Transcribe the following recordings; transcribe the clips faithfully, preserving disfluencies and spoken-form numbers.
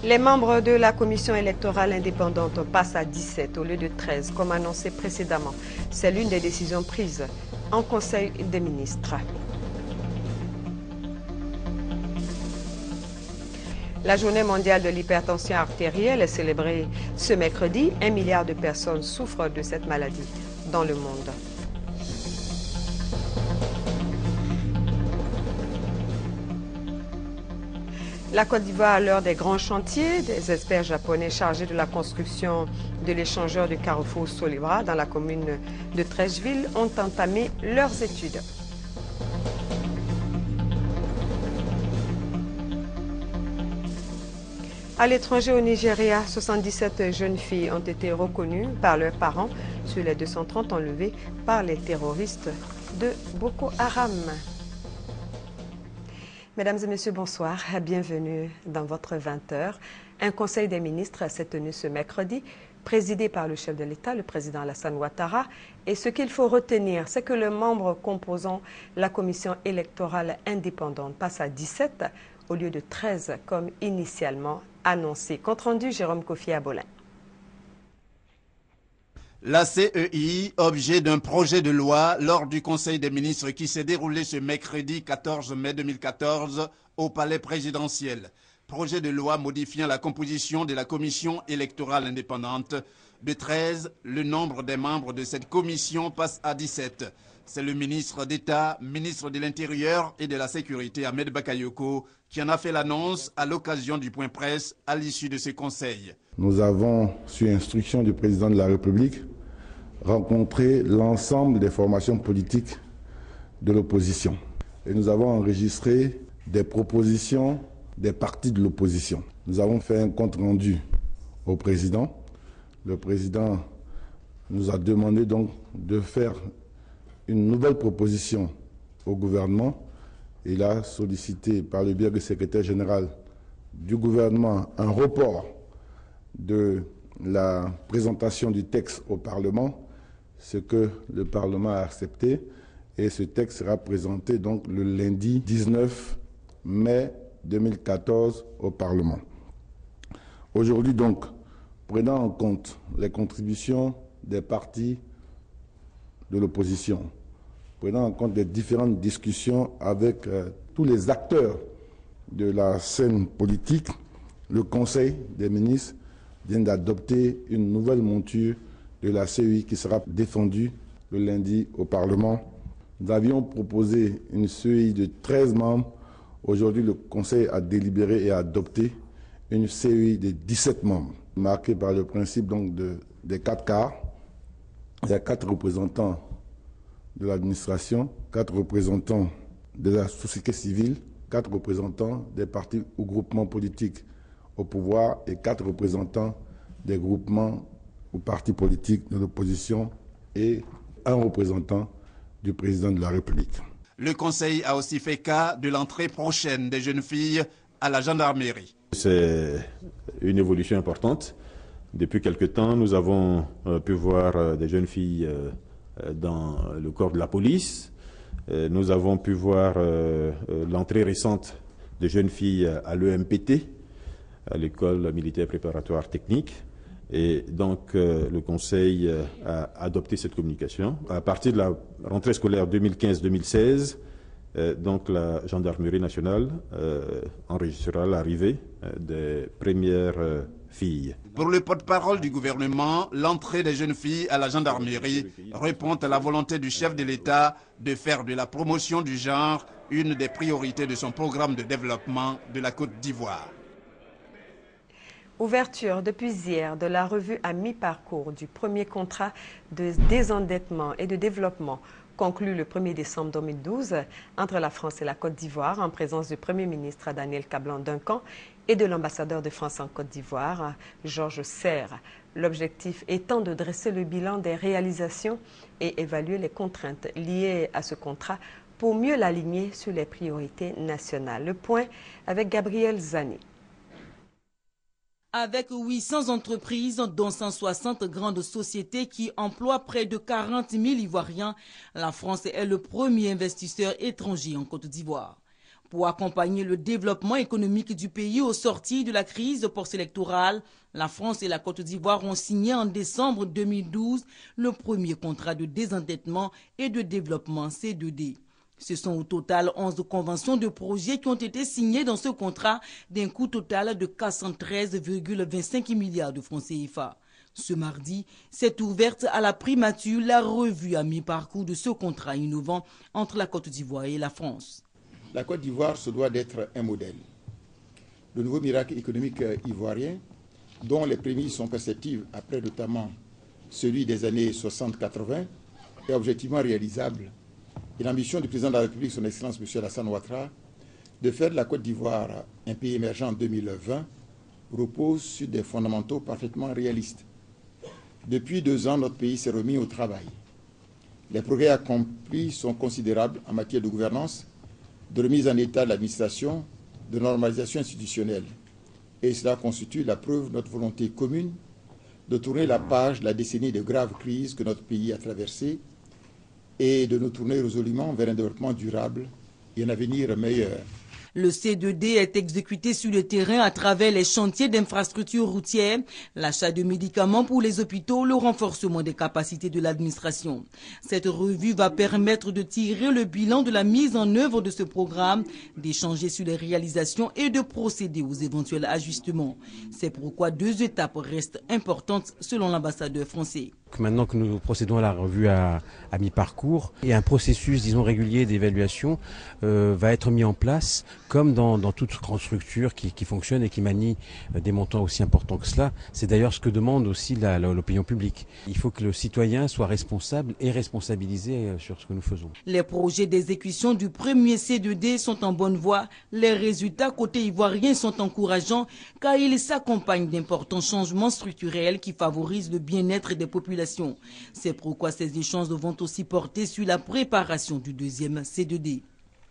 Les membres de la commission électorale indépendante passent à dix-sept au lieu de treize, comme annoncé précédemment. C'est l'une des décisions prises en Conseil des ministres. La journée mondiale de l'hypertension artérielle est célébrée ce mercredi. Un milliard de personnes souffrent de cette maladie dans le monde. La Côte d'Ivoire, à l'heure des grands chantiers, des experts japonais chargés de la construction de l'échangeur de Carrefour Solibra dans la commune de Treichville ont entamé leurs études. À l'étranger, au Nigeria, soixante-dix-sept jeunes filles ont été reconnues par leurs parents sur les deux cent trente enlevées par les terroristes de Boko Haram. Mesdames et messieurs, bonsoir. Bienvenue dans votre vingt heures. Un conseil des ministres s'est tenu ce mercredi, présidé par le chef de l'État, le président Alassane Ouattara. Et ce qu'il faut retenir, c'est que les membres composant la commission électorale indépendante passent à dix-sept au lieu de treize comme initialement annoncé. Compte rendu, Jérôme Kofi Abolin. La C E I, objet d'un projet de loi lors du Conseil des ministres qui s'est déroulé ce mercredi quatorze mai deux mille quatorze au Palais présidentiel. Projet de loi modifiant la composition de la commission électorale indépendante. De treize, le nombre des membres de cette commission passe à dix-sept. C'est le ministre d'État, ministre de l'Intérieur et de la Sécurité, Ahmed Bakayoko, qui en a fait l'annonce à l'occasion du point presse à l'issue de ce conseil. Nous avons, sur instruction du président de la République, rencontré l'ensemble des formations politiques de l'opposition. Et nous avons enregistré des propositions des partis de l'opposition. Nous avons fait un compte rendu au président. Le président nous a demandé donc de faire une nouvelle proposition au gouvernement. Il a sollicité par le biais du secrétaire général du gouvernement un report de la présentation du texte au Parlement, ce que le Parlement a accepté, et ce texte sera présenté donc le lundi dix-neuf mai deux mille quatorze au Parlement. Aujourd'hui donc, prenant en compte les contributions des partis de l'opposition, prenant en compte les différentes discussions avec euh, tous les acteurs de la scène politique, le Conseil des ministres vient d'adopter une nouvelle monture de la C E I qui sera défendue le lundi au Parlement. Nous avions proposé une C E I de treize membres. Aujourd'hui, le Conseil a délibéré et a adopté une C E I de dix-sept membres, marquée par le principe donc de, des quatre quarts. Il y a quatre représentants de l'administration, quatre représentants de la société civile, quatre représentants des partis ou groupements politiques au pouvoir et quatre représentants des groupements ou partis politiques de l'opposition et un représentant du président de la République. Le Conseil a aussi fait cas de l'entrée prochaine des jeunes filles à la gendarmerie. C'est une évolution importante. Depuis quelque temps, nous avons euh, pu voir euh, des jeunes filles euh, dans le corps de la police. Euh, nous avons pu voir euh, euh, l'entrée récente de jeunes filles à l'E M P T, à l'école militaire préparatoire technique. Et donc, euh, le Conseil euh, a adopté cette communication. À partir de la rentrée scolaire deux mille quinze deux mille seize, euh, donc la gendarmerie nationale euh, enregistrera l'arrivée euh, des premières euh, filles. Pour le porte-parole du gouvernement, l'entrée des jeunes filles à la gendarmerie répond à la volonté du chef de l'État de faire de la promotion du genre une des priorités de son programme de développement de la Côte d'Ivoire. Ouverture depuis hier de la revue à mi-parcours du premier contrat de désendettement et de développement conclu le premier décembre deux mille douze entre la France et la Côte d'Ivoire en présence du Premier ministre Daniel Kablan-Duncan et de l'ambassadeur de France en Côte d'Ivoire, Georges Serre. L'objectif étant de dresser le bilan des réalisations et évaluer les contraintes liées à ce contrat pour mieux l'aligner sur les priorités nationales. Le point avec Gabriel Zané. Avec huit cents entreprises, dont cent soixante grandes sociétés qui emploient près de quarante mille Ivoiriens, la France est le premier investisseur étranger en Côte d'Ivoire. Pour accompagner le développement économique du pays au sortir de la crise post-électorale, la France et la Côte d'Ivoire ont signé en décembre deux mille douze le premier contrat de désendettement et de développement C deux D. Ce sont au total onze conventions de projets qui ont été signées dans ce contrat d'un coût total de quatre cent treize virgule vingt-cinq milliards de francs C F A. Ce mardi, s'est ouverte à la primature la revue à mi-parcours de ce contrat innovant entre la Côte d'Ivoire et la France. La Côte d'Ivoire se doit d'être un modèle. Le nouveau miracle économique ivoirien, dont les prémices sont perceptibles après notamment celui des années soixante quatre-vingt, est objectivement réalisable. Et l'ambition du président de la République, son Excellence M. Alassane Ouattara, de faire de la Côte d'Ivoire un pays émergent en deux mille vingt repose sur des fondamentaux parfaitement réalistes. Depuis deux ans, notre pays s'est remis au travail. Les progrès accomplis sont considérables en matière de gouvernance, de remise en état de l'administration, de normalisation institutionnelle. Et cela constitue la preuve de notre volonté commune de tourner la page de la décennie de graves crises que notre pays a traversées et de nous tourner résolument vers un développement durable et un avenir meilleur. Le C deux D est exécuté sur le terrain à travers les chantiers d'infrastructures routières, l'achat de médicaments pour les hôpitaux, le renforcement des capacités de l'administration. Cette revue va permettre de tirer le bilan de la mise en œuvre de ce programme, d'échanger sur les réalisations et de procéder aux éventuels ajustements. C'est pourquoi deux étapes restent importantes selon l'ambassadeur français. Maintenant que nous procédons à la revue à, à mi-parcours, et un processus, disons, régulier d'évaluation euh, va être mis en place, comme dans, dans toute grande structure qui, qui fonctionne et qui manie euh, des montants aussi importants que cela. C'est d'ailleurs ce que demande aussi la, la, l'opinion publique. Il faut que le citoyen soit responsable et responsabilisé euh, sur ce que nous faisons. Les projets d'exécution du premier C deux D sont en bonne voie. Les résultats côté ivoirien sont encourageants car ils s'accompagnent d'importants changements structurels qui favorisent le bien-être des populations. C'est pourquoi ces échanges vont aussi porter sur la préparation du deuxième C deux D.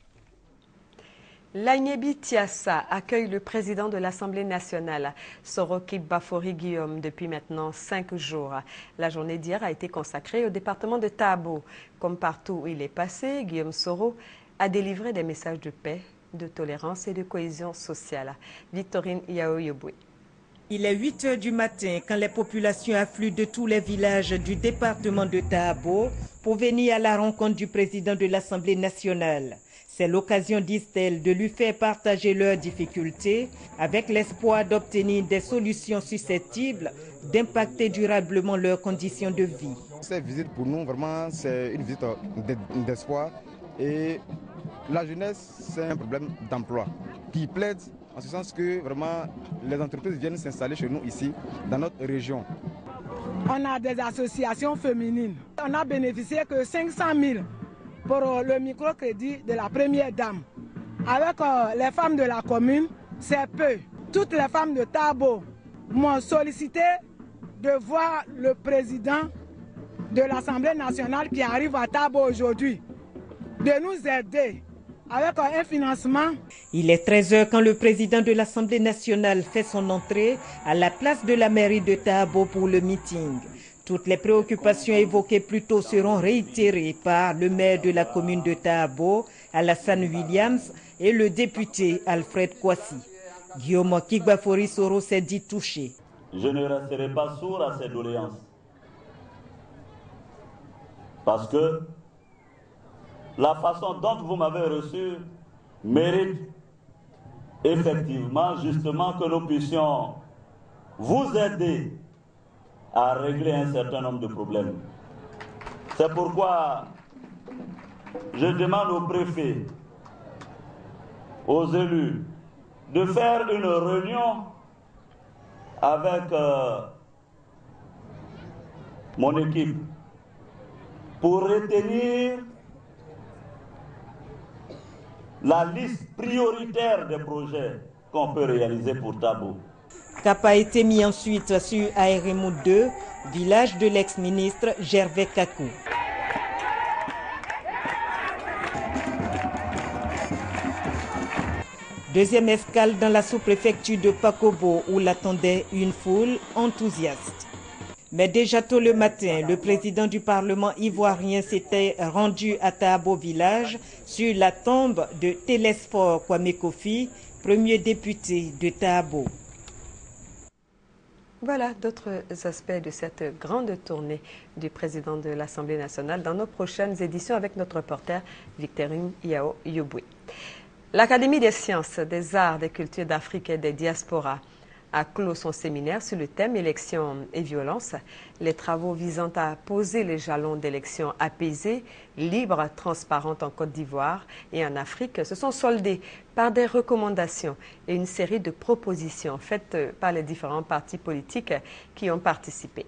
L'Agnebi Tiassa accueille le président de l'Assemblée nationale, Soroki Bafori Guillaume, depuis maintenant cinq jours. La journée d'hier a été consacrée au département de Tabo. Comme partout où il est passé, Guillaume Soro a délivré des messages de paix, de tolérance et de cohésion sociale. Victorine Yaoyobwe. Il est huit heures du matin quand les populations affluent de tous les villages du département de Tabo pour venir à la rencontre du président de l'Assemblée nationale. C'est l'occasion, disent-elles, de lui faire partager leurs difficultés avec l'espoir d'obtenir des solutions susceptibles d'impacter durablement leurs conditions de vie. Cette visite pour nous, vraiment, c'est une visite d'espoir. Et la jeunesse, c'est un problème d'emploi qui plaide en ce sens que vraiment les entreprises viennent s'installer chez nous ici, dans notre région. On a des associations féminines. On a bénéficié que cinq cent mille pour le microcrédit de la première dame. Avec euh, les femmes de la commune, c'est peu. Toutes les femmes de Tabo m'ont sollicité de voir le président de l'Assemblée nationale qui arrive à Tabo aujourd'hui, de nous aider avec un financement. Il est treize heures quand le président de l'Assemblée nationale fait son entrée à la place de la mairie de Tabo pour le meeting. Toutes les préoccupations évoquées plus tôt seront réitérées par le maire de la commune de Tabo, Alassane Williams, et le député Alfred Kwasi. Guillaume Kigbafori Soro s'est dit touché. Je ne resterai pas sourd à ces doléances. Parce que la façon dont vous m'avez reçu mérite effectivement, justement, que nous puissions vous aider à régler un certain nombre de problèmes. C'est pourquoi je demande aux préfets, aux élus, de faire une réunion avec euh, mon équipe pour retenir la liste prioritaire des projets qu'on peut réaliser pour Tabo. Cap a été mis ensuite sur Aéremou deux, village de l'ex-ministre Gervais Kakou. Deuxième escale dans la sous-préfecture de Pakobo où l'attendait une foule enthousiaste. Mais déjà tôt le matin, le président du Parlement ivoirien s'était rendu à Tabo village sur la tombe de Télésphore Kwame Kofi, premier député de Tabo. Voilà d'autres aspects de cette grande tournée du président de l'Assemblée nationale dans nos prochaines éditions avec notre reporter Victorine Yao Yoboué. L'Académie des sciences, des arts, des cultures d'Afrique et des diasporas a clos son séminaire sur le thème « Élections et violence ». Les travaux visant à poser les jalons d'élections apaisées, libres, transparentes en Côte d'Ivoire et en Afrique se sont soldés par des recommandations et une série de propositions faites par les différents partis politiques qui ont participé.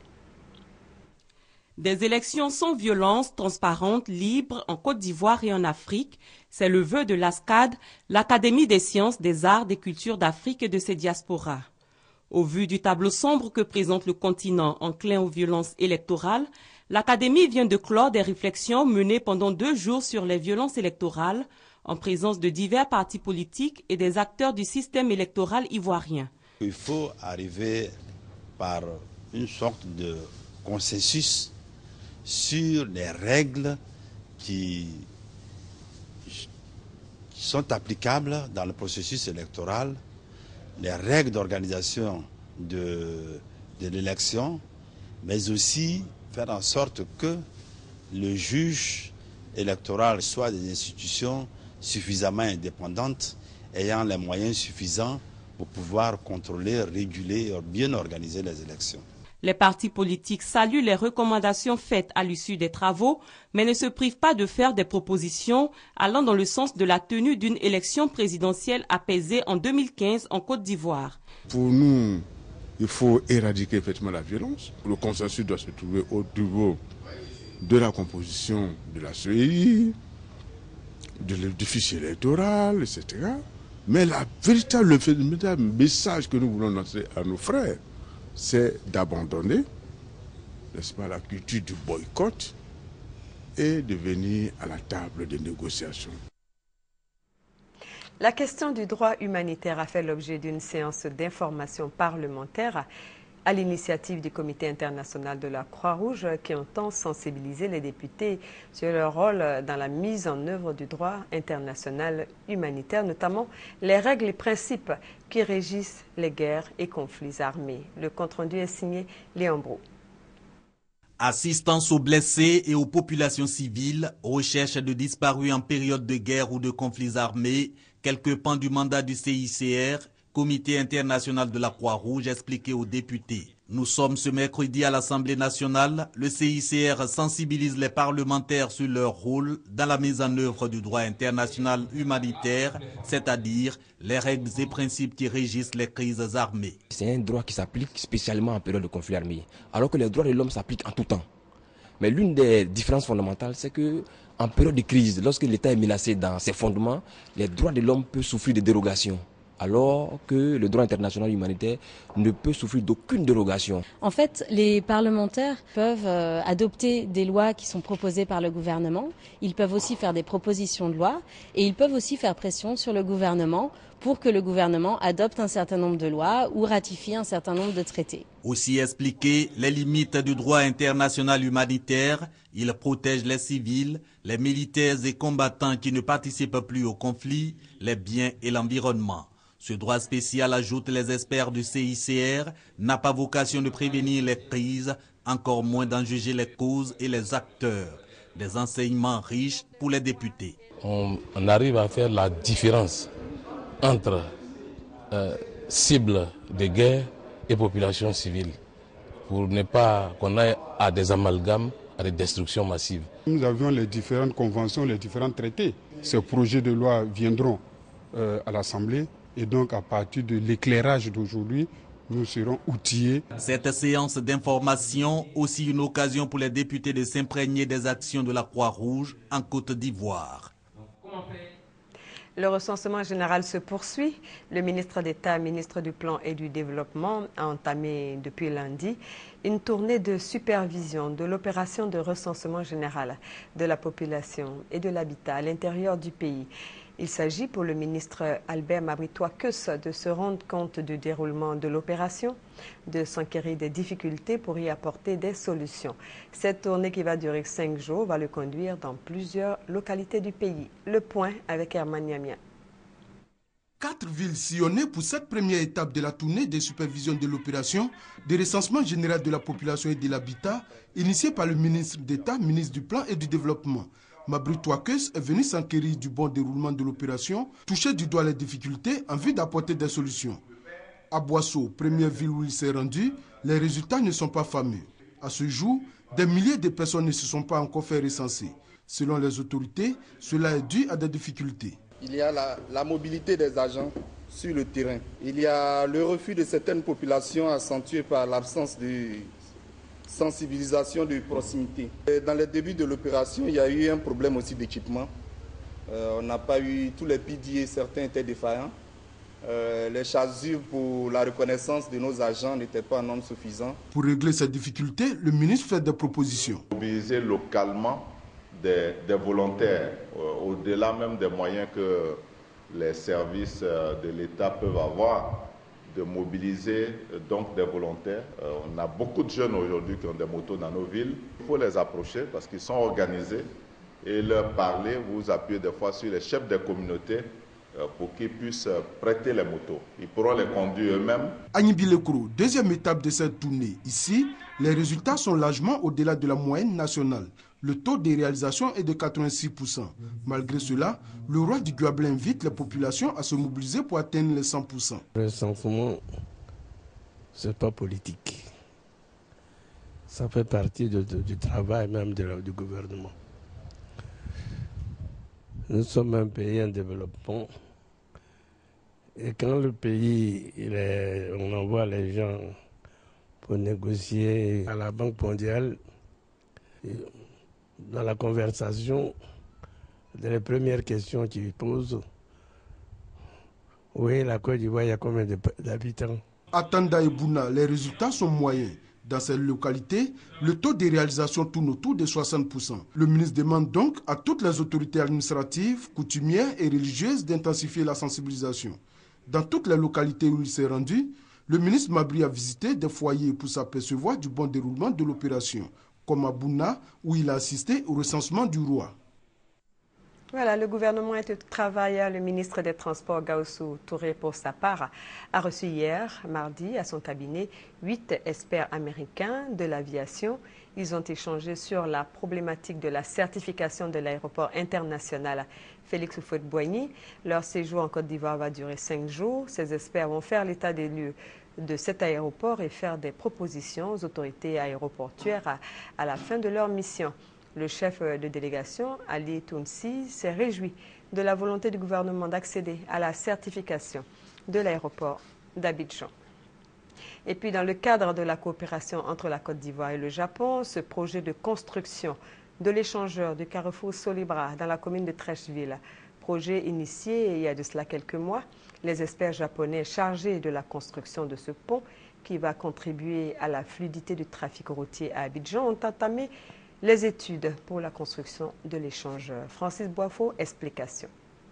Des élections sans violence, transparentes, libres en Côte d'Ivoire et en Afrique, c'est le vœu de l'A S C A D, l'Académie des sciences, des arts, des cultures d'Afrique et de ses diasporas. Au vu du tableau sombre que présente le continent enclin aux violences électorales, l'Académie vient de clore des réflexions menées pendant deux jours sur les violences électorales, en présence de divers partis politiques et des acteurs du système électoral ivoirien. Il faut arriver par une sorte de consensus sur les règles qui sont applicables dans le processus électoral, les règles d'organisation de, de l'élection, mais aussi faire en sorte que le juge électoral soit des institutions suffisamment indépendantes, ayant les moyens suffisants pour pouvoir contrôler, réguler et bien organiser les élections. Les partis politiques saluent les recommandations faites à l'issue des travaux, mais ne se privent pas de faire des propositions allant dans le sens de la tenue d'une élection présidentielle apaisée en deux mille quinze en Côte d'Ivoire. Pour nous, il faut éradiquer effectivement la violence. Le consensus doit se trouver au niveau de la composition de la C E I, de, du fichier électoral, et cetera. Mais la véritable, le véritable message que nous voulons lancer à nos frères, c'est d'abandonner, n'est-ce pas, la culture du boycott et de venir à la table des négociations. La question du droit humanitaire a fait l'objet d'une séance d'information parlementaire à l'initiative du Comité international de la Croix-Rouge qui entend sensibiliser les députés sur leur rôle dans la mise en œuvre du droit international humanitaire, notamment les règles et principes qui régissent les guerres et conflits armés. Le compte-rendu est signé Léon Brou. Assistance aux blessés et aux populations civiles, recherche de disparus en période de guerre ou de conflits armés, quelques pans du mandat du C I C R, Comité international de la Croix-Rouge, expliqué aux députés. Nous sommes ce mercredi à l'Assemblée nationale. Le C I C R sensibilise les parlementaires sur leur rôle dans la mise en œuvre du droit international humanitaire, c'est-à-dire les règles et principes qui régissent les crises armées. C'est un droit qui s'applique spécialement en période de conflit armé, alors que les droits de l'homme s'appliquent en tout temps. Mais l'une des différences fondamentales, c'est que en période de crise, lorsque l'État est menacé dans ses fondements, les droits de l'homme peuvent souffrir de dérogations, alors que le droit international humanitaire ne peut souffrir d'aucune dérogation. En fait, les parlementaires peuvent euh, adopter des lois qui sont proposées par le gouvernement. Ils peuvent aussi faire des propositions de loi et ils peuvent aussi faire pression sur le gouvernement pour que le gouvernement adopte un certain nombre de lois ou ratifie un certain nombre de traités. Aussi expliquer les limites du droit international humanitaire, il protège les civils, les militaires et combattants qui ne participent plus au conflit, les biens et l'environnement. Ce droit spécial, ajoute les experts du C I C R, n'a pas vocation de prévenir les crises, encore moins d'en juger les causes et les acteurs. Des enseignements riches pour les députés. On, on arrive à faire la différence entre euh, cibles de guerre et population civile, pour ne pas qu'on aille à des amalgames, à des destructions massives. Nous avions les différentes conventions, les différents traités. Ces projets de loi viendront euh, à l'Assemblée et donc à partir de l'éclairage d'aujourd'hui, nous serons outillés. Cette séance d'information, aussi une occasion pour les députés de s'imprégner des actions de la Croix-Rouge en Côte d'Ivoire. Le recensement général se poursuit. Le ministre d'État, ministre du Plan et du Développement, a entamé depuis lundi une tournée de supervision de l'opération de recensement général de la population et de l'habitat à l'intérieur du pays. Il s'agit pour le ministre Albert Mabry-Touakeus de se rendre compte du déroulement de l'opération, de s'enquérir des difficultés pour y apporter des solutions. Cette tournée qui va durer cinq jours va le conduire dans plusieurs localités du pays. Le point avec Herman Niamia. Quatre villes sillonnées pour cette première étape de la tournée de supervision de l'opération de recensement général de la population et de l'habitat, initiée par le ministre d'État, ministre du Plan et du Développement. Mabry-Touakeus est venu s'enquérir du bon déroulement de l'opération, toucher du doigt les difficultés en vue d'apporter des solutions. À Boisseau, première ville où il s'est rendu, les résultats ne sont pas fameux. À ce jour, des milliers de personnes ne se sont pas encore fait recenser. Selon les autorités, cela est dû à des difficultés. Il y a la, la mobilité des agents sur le terrain. Il y a le refus de certaines populations accentué par l'absence de sensibilisation de proximité. Et dans les débuts de l'opération, il y a eu un problème aussi d'équipement. Euh, on n'a pas eu tous les P D A, certains étaient défaillants. Euh, les chasubles pour la reconnaissance de nos agents n'étaient pas en nombre suffisant. Pour régler ces difficultés, le ministre fait des propositions. Mobiliser localement des, des volontaires, euh, au-delà même des moyens que les services euh, de l'État peuvent avoir, de mobiliser euh, donc des volontaires. Euh, on a beaucoup de jeunes aujourd'hui qui ont des motos dans nos villes. Il faut les approcher parce qu'ils sont organisés et leur parler, vous appuyez des fois sur les chefs des communautés euh, pour qu'ils puissent euh, prêter les motos. Ils pourront les conduire eux-mêmes. Agnibi Lekro, deuxième étape de cette tournée. Ici, les résultats sont largement au-delà de la moyenne nationale. Le taux de réalisation est de quatre-vingt-six pour cent. Malgré cela, le roi du Guablé invite les populations à se mobiliser pour atteindre les cent pour cent. Le recensement, ce n'est pas politique. Ça fait partie de, de, du travail même de la, du gouvernement. Nous sommes un pays en développement. Et quand le pays, il est, on envoie les gens pour négocier à la Banque mondiale, dans la conversation, les premières questions qu'ils posent, oui, la Côte d'Ivoire, il y a combien d'habitants? À Tanda et Bouna, les résultats sont moyens. Dans cette localité, le taux de réalisation tourne autour de soixante pour cent. Le ministre demande donc à toutes les autorités administratives, coutumières et religieuses d'intensifier la sensibilisation. Dans toutes les localités où il s'est rendu, le ministre Mabry a visité des foyers pour s'apercevoir du bon déroulement de l'opération, comme à Bouna, où il a assisté au recensement du roi. Voilà, le gouvernement est au travail. Le ministre des Transports, Gaussou Touré, pour sa part, a reçu hier, mardi, à son cabinet, huit experts américains de l'aviation. Ils ont échangé sur la problématique de la certification de l'aéroport international Félix Houphouët-Boigny. Leur séjour en Côte d'Ivoire va durer cinq jours. Ces experts vont faire l'état des lieux de cet aéroport et faire des propositions aux autorités aéroportuaires à, à la fin de leur mission. Le chef de délégation, Ali Tounsi, s'est réjoui de la volonté du gouvernement d'accéder à la certification de l'aéroport d'Abidjan. Et puis, dans le cadre de la coopération entre la Côte d'Ivoire et le Japon, ce projet de construction de l'échangeur du carrefour Solibra dans la commune de Treichville, projet initié il y a de cela quelques mois, les experts japonais chargés de la construction de ce pont qui va contribuer à la fluidité du trafic routier à Abidjan ont entamé les études pour la construction de l'échangeur. Francis Boifo, explication.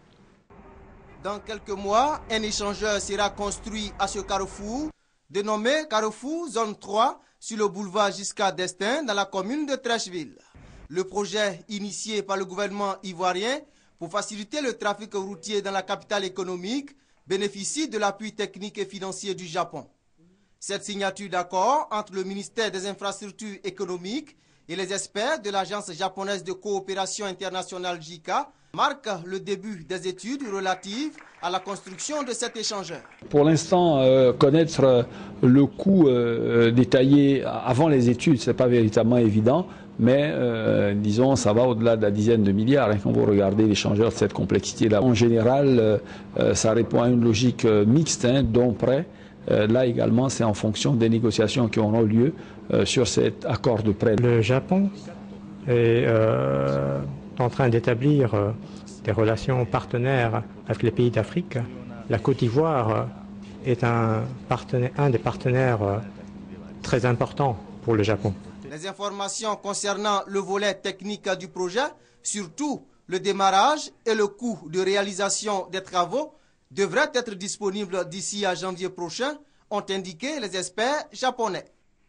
Dans quelques mois, un échangeur sera construit à ce carrefour, dénommé Carrefour Zone trois, sur le boulevard Giscard d'Estaing, dans la commune de Treichville. Le projet, initié par le gouvernement ivoirien pour faciliter le trafic routier dans la capitale économique, bénéficie de l'appui technique et financier du Japon. Cette signature d'accord entre le ministère des Infrastructures économiques et les experts de l'Agence japonaise de coopération internationale J I C A marque le début des études relatives à la construction de cet échangeur. Pour l'instant, euh, connaître euh, le coût euh, détaillé avant les études, ce n'est pas véritablement évident, mais euh, disons, ça va au-delà de la dizaine de milliards hein, quand vous regardez l'échangeur de cette complexité-là. En général, euh, euh, ça répond à une logique euh, mixte, hein, dont prêt. Euh, là également, c'est en fonction des négociations qui auront lieu euh, sur cet accord de prêt. Le Japon est euh, en train d'établir euh, des relations partenaires avec les pays d'Afrique. La Côte d'Ivoire euh, est un, partenaire, un des partenaires euh, très importants pour le Japon. Les informations concernant le volet technique du projet, surtout Le démarrage et le coût de réalisation des travaux devraient être disponibles d'ici à janvier prochain, ont indiqué les experts japonais.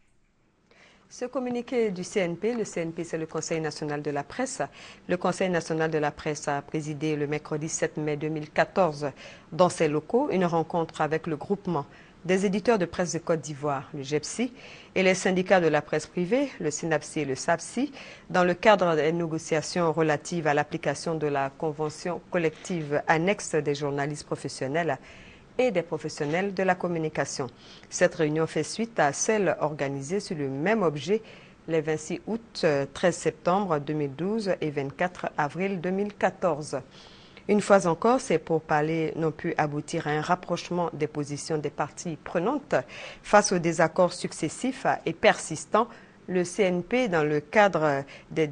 Ce communiqué du C N P, le C N P c'est le Conseil national de la presse. Le Conseil national de la presse a présidé le mercredi sept mai deux mille quatorze dans ses locaux une rencontre avec le groupement des éditeurs de presse de Côte d'Ivoire, le G E P S I, et les syndicats de la presse privée, le SYNAPSI et le SAPSI, dans le cadre des négociations relatives à l'application de la convention collective annexe des journalistes professionnels et des professionnels de la communication. Cette réunion fait suite à celle organisée sur le même objet les vingt-six août, treize septembre deux mille douze et vingt-quatre avril deux mille quatorze. Une fois encore, ces pourparlers n'ont pu aboutir à un rapprochement des positions des parties prenantes face aux désaccords successifs et persistants. Le C N P, dans le cadre des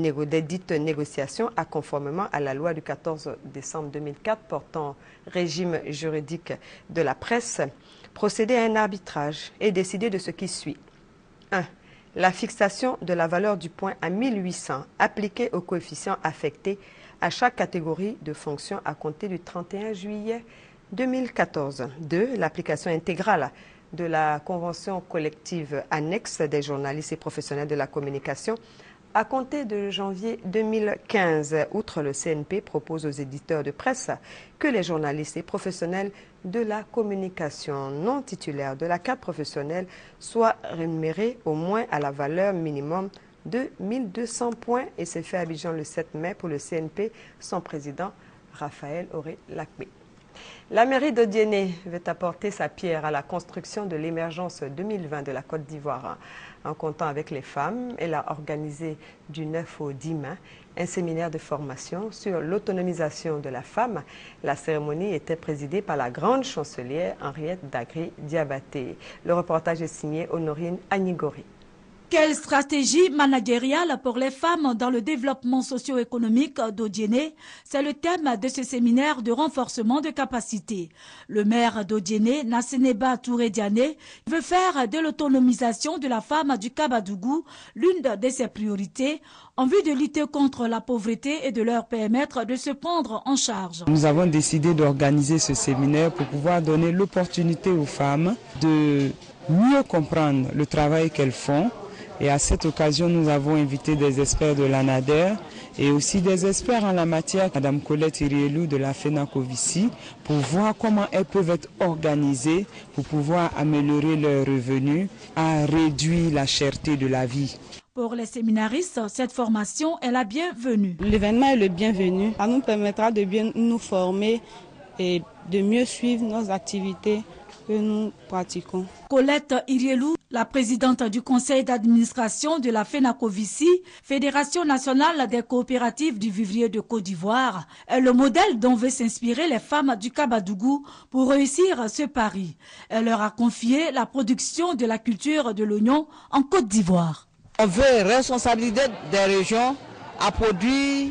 dites négociations, a conformément à la loi du quatorze décembre deux mille quatre portant régime juridique de la presse, procédé à un arbitrage et décidé de ce qui suit. un. La fixation de la valeur du point à mille huit cents appliquée aux coefficients affectés à chaque catégorie de fonctions à compter du trente et un juillet deux mille quatorze. deux. L'application intégrale de la convention collective annexe des journalistes et professionnels de la communication à compter de janvier deux mille quinze. Outre, le C N P propose aux éditeurs de presse que les journalistes et professionnels de la communication non titulaires de la carte professionnelle soient rémunérés au moins à la valeur minimum de mille deux cents points, et c'est fait à Abidjan le sept mai pour le C N P, son président Raphaël Auré-Lacmé. La mairie d'Odiéné veut apporter sa pierre à la construction de l'émergence deux mille vingt de la Côte d'Ivoire. En comptant avec les femmes, elle a organisé du neuf au dix mai un séminaire de formation sur l'autonomisation de la femme. La cérémonie était présidée par la grande chancelière Henriette Dagri-Diabaté. Le reportage est signé Honorine Agnigori. Quelle stratégie managériale pour les femmes dans le développement socio-économique d'Odiéné? C'est le thème de ce séminaire de renforcement de capacités. Le maire d'Odiéné, Nasseneba Touré Diané, veut faire de l'autonomisation de la femme du Kabadougou l'une de ses priorités en vue de lutter contre la pauvreté et de leur permettre de se prendre en charge. Nous avons décidé d'organiser ce séminaire pour pouvoir donner l'opportunité aux femmes de mieux comprendre le travail qu'elles font. Et à cette occasion, nous avons invité des experts de l'ANADER et aussi des experts en la matière, Madame Colette Irielou de la FENACOVICI, pour voir comment elles peuvent être organisées pour pouvoir améliorer leurs revenus, à réduire la cherté de la vie. Pour les séminaristes, cette formation est la bienvenue. L'événement est le bienvenu. Ça nous permettra de bien nous former et de mieux suivre nos activités que nous pratiquons. Colette Irielou, la présidente du conseil d'administration de la FENACOVICI, Fédération nationale des coopératives du vivrier de Côte d'Ivoire, est le modèle dont veut s'inspirer les femmes du Kabadougou pour réussir ce pari. Elle leur a confié la production de la culture de l'oignon en Côte d'Ivoire. On veut responsabiliser des régions à produire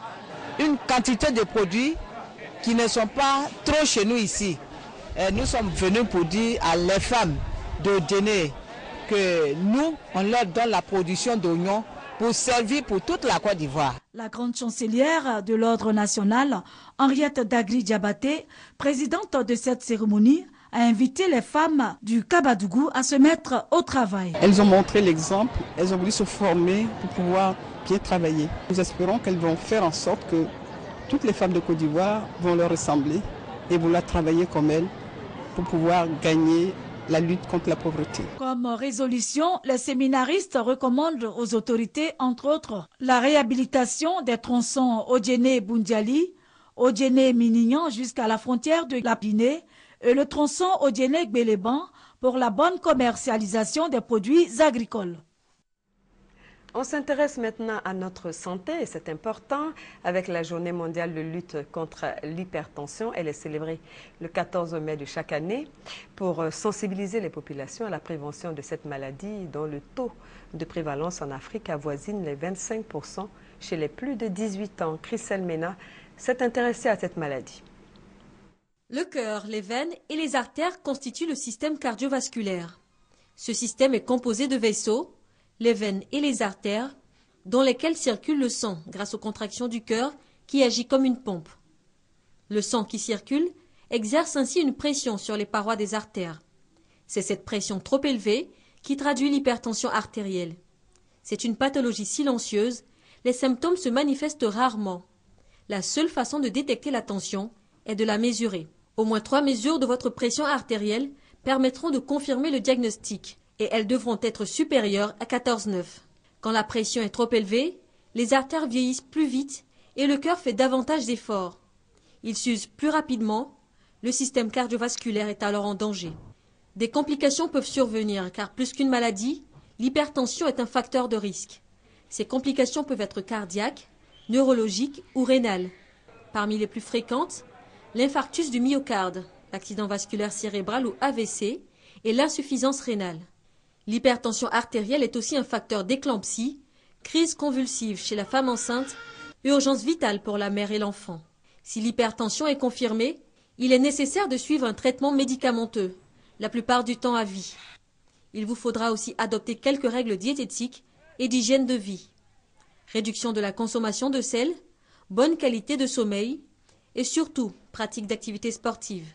une quantité de produits qui ne sont pas trop chez nous ici. Et nous sommes venus pour dire à les femmes d'Odiéné que nous, on leur donne la production d'oignons pour servir pour toute la Côte d'Ivoire. La grande chancelière de l'Ordre national, Henriette Dagri-Diabaté, présidente de cette cérémonie, a invité les femmes du Kabadougou à se mettre au travail. Elles ont montré l'exemple, elles ont voulu se former pour pouvoir bien travailler. Nous espérons qu'elles vont faire en sorte que toutes les femmes de Côte d'Ivoire vont leur ressembler et vouloir travailler comme elles pour pouvoir gagner la lutte contre la pauvreté. Comme résolution, les séminaristes recommandent aux autorités, entre autres, la réhabilitation des tronçons Odiéné-Boundiali, Odiéné-Minignan jusqu'à la frontière de la Guinée et le tronçon Odiéné-Gbéléban pour la bonne commercialisation des produits agricoles. On s'intéresse maintenant à notre santé et c'est important avec la journée mondiale de lutte contre l'hypertension. Elle est célébrée le quatorze mai de chaque année pour sensibiliser les populations à la prévention de cette maladie dont le taux de prévalence en Afrique avoisine les vingt-cinq pour cent chez les plus de dix-huit ans. Christelle Mena s'est intéressée à cette maladie. Le cœur, les veines et les artères constituent le système cardiovasculaire. Ce système est composé de vaisseaux, les veines et les artères, dans lesquelles circule le sang grâce aux contractions du cœur qui agit comme une pompe. Le sang qui circule exerce ainsi une pression sur les parois des artères. C'est cette pression trop élevée qui traduit l'hypertension artérielle. C'est une pathologie silencieuse, les symptômes se manifestent rarement. La seule façon de détecter la tension est de la mesurer. Au moins trois mesures de votre pression artérielle permettront de confirmer le diagnostic et elles devront être supérieures à quatorze virgule neuf. Quand la pression est trop élevée, les artères vieillissent plus vite et le cœur fait davantage d'efforts. Il s'use plus rapidement, le système cardiovasculaire est alors en danger. Des complications peuvent survenir car plus qu'une maladie, l'hypertension est un facteur de risque. Ces complications peuvent être cardiaques, neurologiques ou rénales. Parmi les plus fréquentes, l'infarctus du myocarde, l'accident vasculaire cérébral ou A V C et l'insuffisance rénale. L'hypertension artérielle est aussi un facteur d'éclampsie, crise convulsive chez la femme enceinte, urgence vitale pour la mère et l'enfant. Si l'hypertension est confirmée, il est nécessaire de suivre un traitement médicamenteux, la plupart du temps à vie. Il vous faudra aussi adopter quelques règles diététiques et d'hygiène de vie. Réduction de la consommation de sel, bonne qualité de sommeil et surtout pratique d'activités sportives.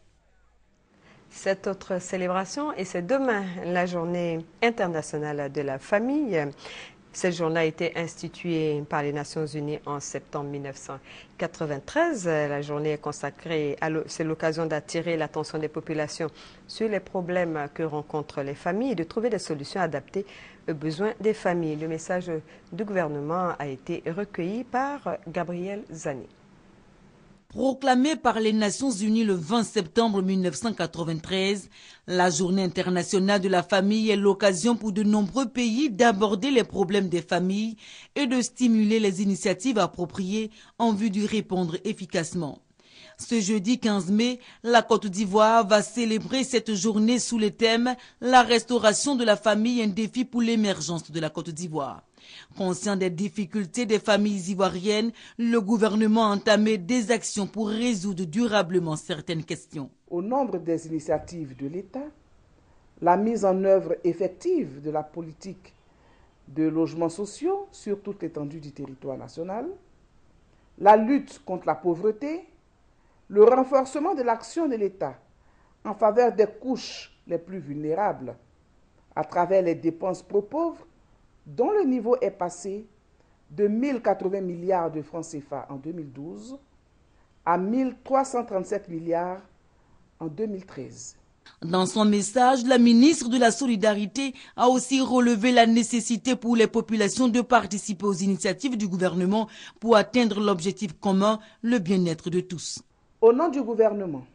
Cette autre célébration, et c'est demain la journée internationale de la famille. Cette journée a été instituée par les Nations Unies en septembre mille neuf cent quatre-vingt-treize. La journée est consacrée, c'est l'occasion d'attirer l'attention des populations sur les problèmes que rencontrent les familles et de trouver des solutions adaptées aux besoins des familles. Le message du gouvernement a été recueilli par Gabriel Zané. Proclamée par les Nations Unies le vingt septembre mille neuf cent quatre-vingt-treize, la Journée internationale de la famille est l'occasion pour de nombreux pays d'aborder les problèmes des familles et de stimuler les initiatives appropriées en vue d'y répondre efficacement. Ce jeudi quinze mai, la Côte d'Ivoire va célébrer cette journée sous le thème « La restauration de la famille, un défi pour l'émergence de la Côte d'Ivoire ». Conscient des difficultés des familles ivoiriennes, le gouvernement a entamé des actions pour résoudre durablement certaines questions. Au nombre des initiatives de l'État, la mise en œuvre effective de la politique de logements sociaux sur toute l'étendue du territoire national, la lutte contre la pauvreté, le renforcement de l'action de l'État en faveur des couches les plus vulnérables à travers les dépenses pro-pauvres, dont le niveau est passé de mille quatre-vingts milliards de francs C F A en deux mille douze à mille trois cent trente-sept milliards en deux mille treize. Dans son message, la ministre de la Solidarité a aussi relevé la nécessité pour les populations de participer aux initiatives du gouvernement pour atteindre l'objectif commun, le bien-être de tous. Au nom du gouvernement,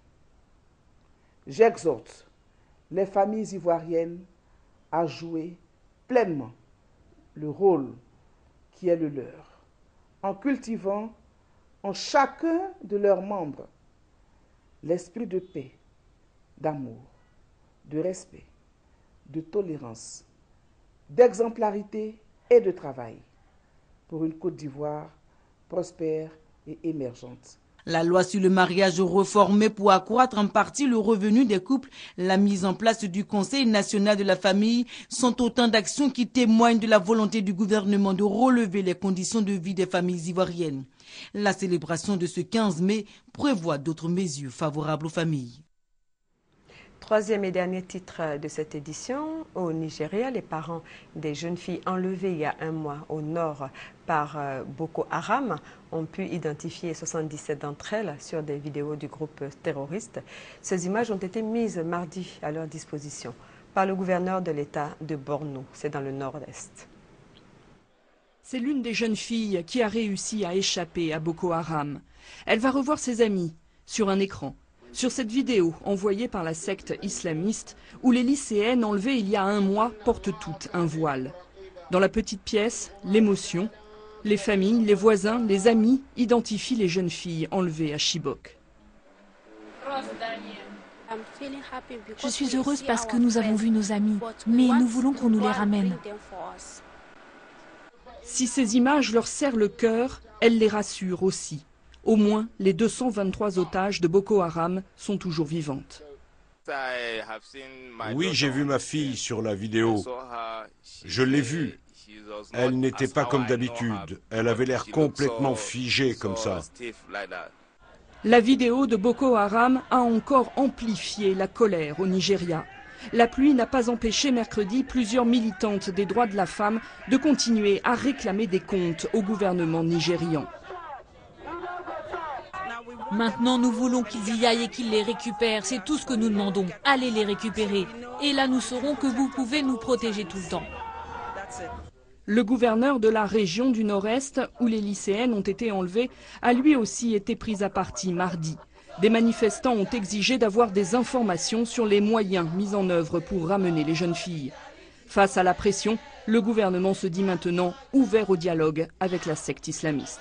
j'exhorte les familles ivoiriennes à jouer pleinement le rôle qui est le leur, en cultivant en chacun de leurs membres l'esprit de paix, d'amour, de respect, de tolérance, d'exemplarité et de travail pour une Côte d'Ivoire prospère et émergente. La loi sur le mariage réformée pour accroître en partie le revenu des couples, la mise en place du Conseil national de la famille sont autant d'actions qui témoignent de la volonté du gouvernement de relever les conditions de vie des familles ivoiriennes. La célébration de ce quinze mai prévoit d'autres mesures favorables aux familles. Troisième et dernier titre de cette édition, au Nigeria, les parents des jeunes filles enlevées il y a un mois au nord par Boko Haram ont pu identifier soixante-dix-sept d'entre elles sur des vidéos du groupe terroriste. Ces images ont été mises mardi à leur disposition par le gouverneur de l'État de Borno, c'est dans le nord-est. C'est l'une des jeunes filles qui a réussi à échapper à Boko Haram. Elle va revoir ses amis sur un écran. Sur cette vidéo envoyée par la secte islamiste où les lycéennes enlevées il y a un mois portent toutes un voile. Dans la petite pièce, l'émotion. Les familles, les voisins, les amis identifient les jeunes filles enlevées à Chibok. Je suis heureuse parce que nous avons vu nos amis, mais nous voulons qu'on nous les ramène. Si ces images leur serrent le cœur, elles les rassurent aussi. Au moins, les deux cent vingt-trois otages de Boko Haram sont toujours vivantes. Oui, j'ai vu ma fille sur la vidéo. Je l'ai vue. Elle n'était pas comme d'habitude. Elle avait l'air complètement figée comme ça. La vidéo de Boko Haram a encore amplifié la colère au Nigeria. La pluie n'a pas empêché mercredi plusieurs militantes des droits de la femme de continuer à réclamer des comptes au gouvernement nigérian. Maintenant, nous voulons qu'ils y aillent et qu'ils les récupèrent. C'est tout ce que nous demandons. Allez les récupérer. Et là, nous saurons que vous pouvez nous protéger tout le temps. Le gouverneur de la région du Nord-Est, où les lycéennes ont été enlevées, a lui aussi été pris à partie mardi. Des manifestants ont exigé d'avoir des informations sur les moyens mis en œuvre pour ramener les jeunes filles. Face à la pression, le gouvernement se dit maintenant ouvert au dialogue avec la secte islamiste.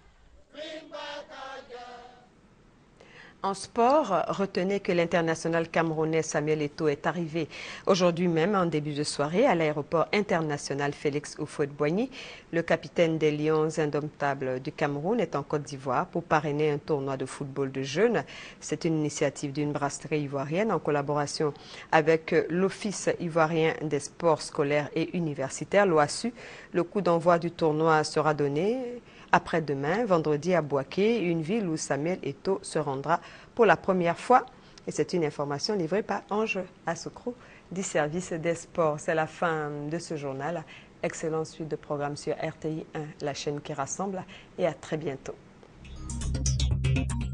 En sport, retenez que l'international camerounais Samuel Eto'o est arrivé aujourd'hui même en début de soirée à l'aéroport international Félix Houphouët-Boigny. Le capitaine des Lions indomptables du Cameroun est en Côte d'Ivoire pour parrainer un tournoi de football de jeunes. C'est une initiative d'une brasserie ivoirienne en collaboration avec l'Office ivoirien des sports scolaires et universitaires, l'OASU. Le coup d'envoi du tournoi sera donné après-demain, vendredi à Bouaké, une ville où Samuel Eto'o se rendra pour la première fois. Et c'est une information livrée par Ange Asokro du service des sports. C'est la fin de ce journal. Excellente suite de programmes sur R T I un, la chaîne qui rassemble. Et à très bientôt.